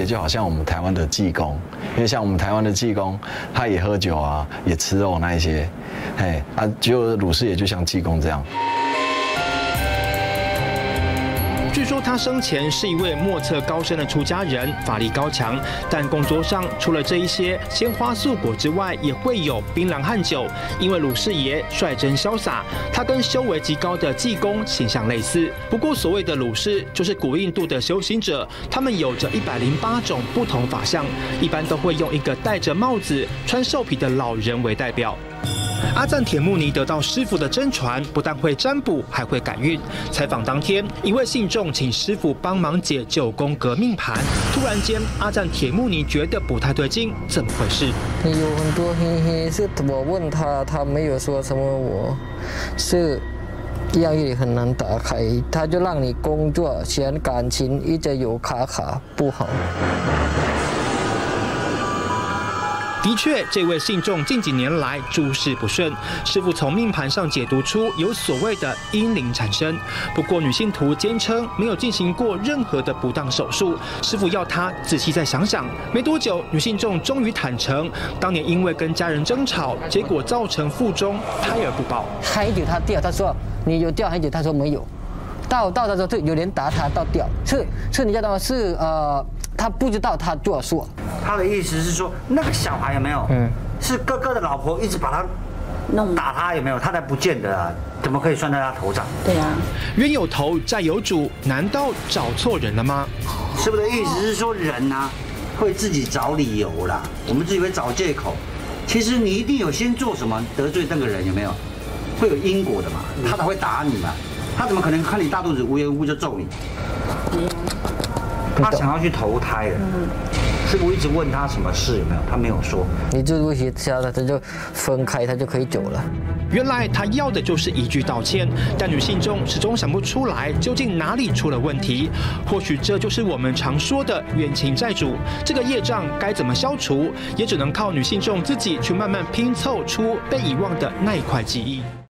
就好像我们台湾的济公，因为像我们台湾的济公，他也喝酒啊，也吃肉那一些，就鲁氏也就像济公这样。 据说他生前是一位莫测高深的出家人，法力高强。但供桌上除了这一些鲜花素果之外，也会有槟榔和酒。因为鲁氏爷率真潇洒，他跟修为极高的济公形象类似。不过所谓的鲁氏，就是古印度的修行者，他们有着108种不同法相，一般都会用一个戴着帽子、穿兽皮的老人为代表。阿赞铁木尼得到师傅的真传，不但会占卜，还会改运。采访当天，一位信众请师傅帮忙解9宫格命盘，突然间，阿赞铁木尼觉得不太对劲，怎么回事？ 有很多黑黑，是我问他，他没有说什么，我是药业很难打开，他就让你工作、钱、感情一直有卡不好。 的确，这位信众近几年来诸事不顺，师傅从命盘上解读出有所谓的阴灵产生。不过女信徒坚称没有进行过任何的不当手术，师傅要她仔细再想想。没多久，女信众终于坦诚，当年因为跟家人争吵，结果造成腹中胎儿不保。 海酒他掉，他说你有掉海酒，他说没有。到的时候，有人打他到掉，是你知道吗？是他不知道他就要说。 他的意思是说，那个小孩有没有？是哥哥的老婆一直把他打他有没有？他才不见得啊，怎么可以算在他头上？ 对啊， 冤有头债有主，难道找错人了吗？ 师傅的意思是说，人啊会自己找理由啦，我们自己会找借口。其实你一定有先做什么得罪那个人有没有？会有因果的嘛，他才会打你嘛。他怎么可能看你大肚子无缘无故就揍你？他想要去投胎了。师傅一直问他什么事有没有，他没有说。 你这不协调了，他就分开，他就可以走了。 原来他要的就是一句道歉，但女信众始终想不出来究竟哪里出了问题。或许这就是我们常说的冤亲债主，这个业障该怎么消除，也只能靠女信众自己去慢慢拼凑出被遗忘的那一块记忆。